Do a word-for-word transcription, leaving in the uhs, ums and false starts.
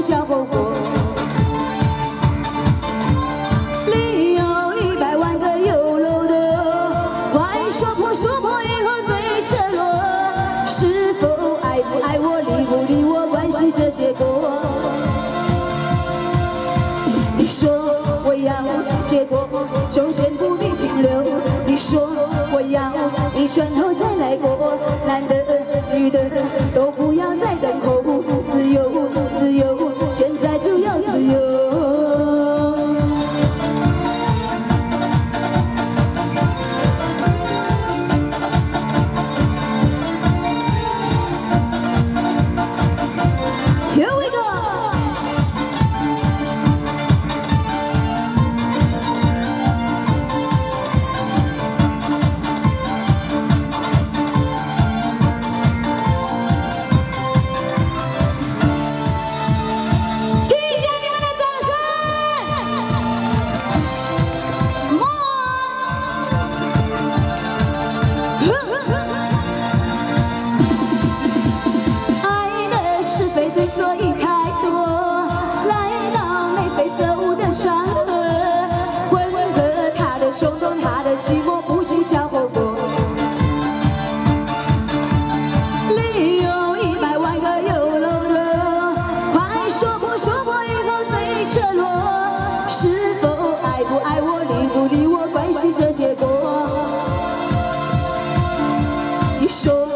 计较后果。你有一百万个有楼的，快说破说破以后最赤裸。是否爱不爱我，理不理我，关系这些过。你说我要结果，中间不必停留。你说我要你转头再来过，男的女的都不要再等候，自由自由，现在就要自由。Here we go。所以太多，来到眉飞色舞的场合，混合他的冲动，他的寂寞，不计较后果。你有一百万个有楼的，快说破说破以后最赤裸。是否爱不爱我，理不理我，关系这些过。你说。